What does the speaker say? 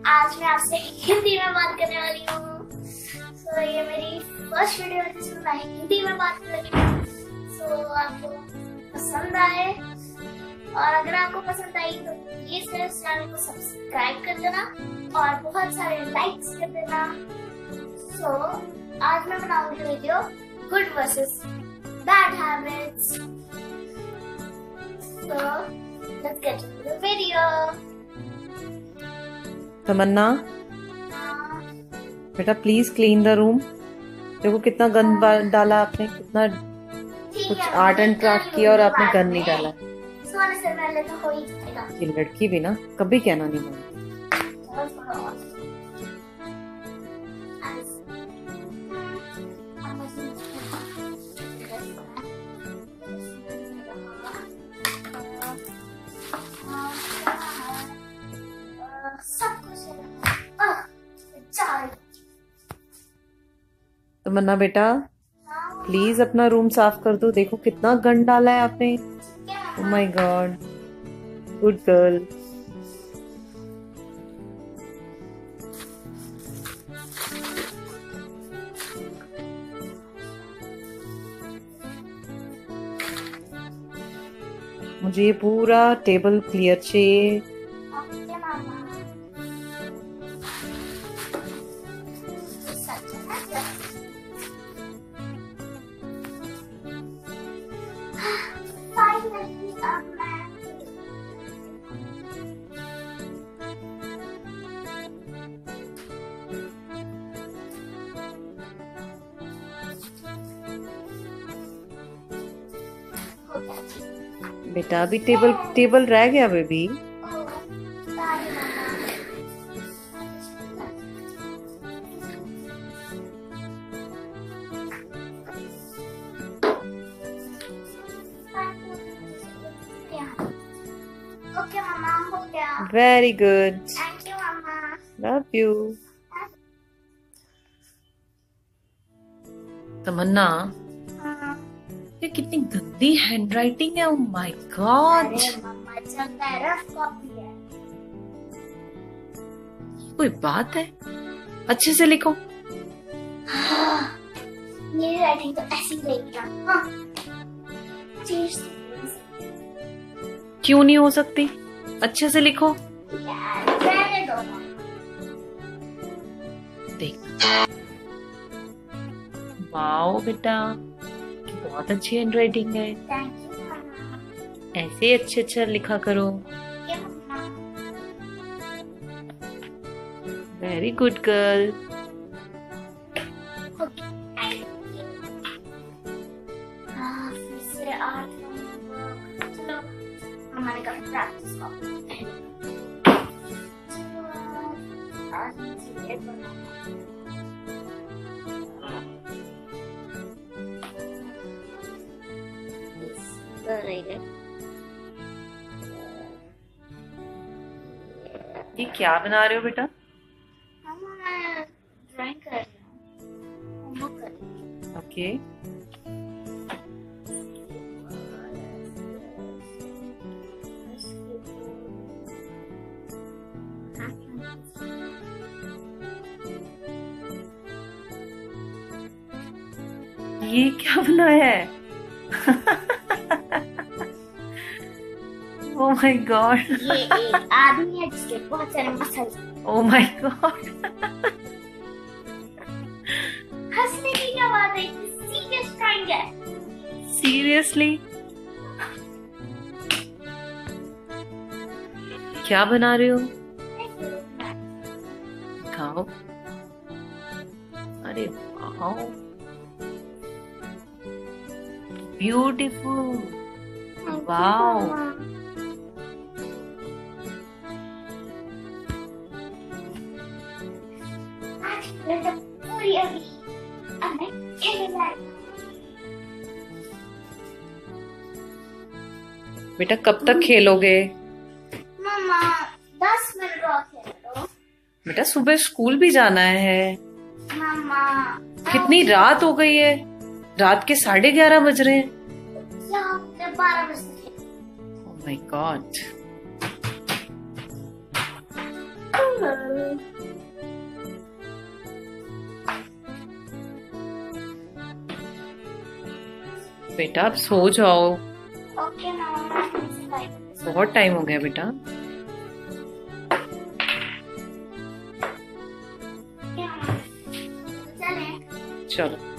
आज मैं आपसे हिंदी में बात करने वाली हूँ। तो ये मेरी फर्स्ट वीडियो है जिसमें मैं हिंदी में बात कर रही हूँ। तो आपको पसंद आए और अगर आपको पसंद आई तो प्लीज मेरे चैनल को सब्सक्राइब कर देना और बहुत सारे लाइक्स कर देना। सो आज मैं बनाऊंगी video good versus bad habits. So let's get into the video. Tamanna बेटा प्लीज क्लीन द रूम। देखो कितना गंद डाला आपने, कितना कुछ आर्ट एंड क्राफ्ट किया और आपने गंद नहीं डाला। सोने से पहले तो हो ही जाएगा। ये लड़की भी ना कभी कहना नहीं मानती। तमन्ना बेटा प्लीज अपना रूम साफ कर दो। देखो कितना गंद डाला है आपने। Oh my God, good girl. मुझे ये पूरा टेबल क्लियर चाहिए। बेटा अभी टेबल रह गया बेबी। ओके मामा, हो गया। वेरी गुड, थैंक यू मामा। Love you. तमन्ना ये कितनी गंदी हैंडराइटिंग है। ओह माय गॉड, मम्मा चलता है, रफ कॉपी है। कोई बात है? अच्छे से लिखो। मेरी राइटिंग तो ऐसी रहेगी ना। क्यों नहीं हो सकती? अच्छे से लिखो। रहने दो। देख, वाओ बेटा, बहुत अच्छी हैंडराइटिंग है। थैंक यू मामा। ऐसे अच्छे अच्छा लिखा करो। Very good girl. फिर से आर्ट चलो हमारे का प्रैक्टिस ये क्या बना रहे हो बेटा? मैं ड्राइंग कर रही हूँ, होमवर्क कर रही हूँ। ओके, ये क्या बनाया है? ओह माय गॉड, ये एक आदमी है जिसके बहुत सारे मसल। ओह माय गॉड, हंसने की क्या बात है? सीरियस ड्राइंग है। सीरियसली क्या बना रहे हो? दिखाओ। अरे वाओ, ब्यूटीफुल, वाओ। पूरी अभी हमें खेलना है। बेटा कब तक खेलोगे? मम्मा 10 मिनट और खेल लो। बेटा सुबह स्कूल भी जाना है। मम्मा कितनी रात हो गई है, रात के 11:30 बज रहे हैं। 12 बजे। Oh my God. बेटा अब सो जाओ, ओके मामा, बाय। बहुत टाइम हो गया बेटा। चलें। चलो।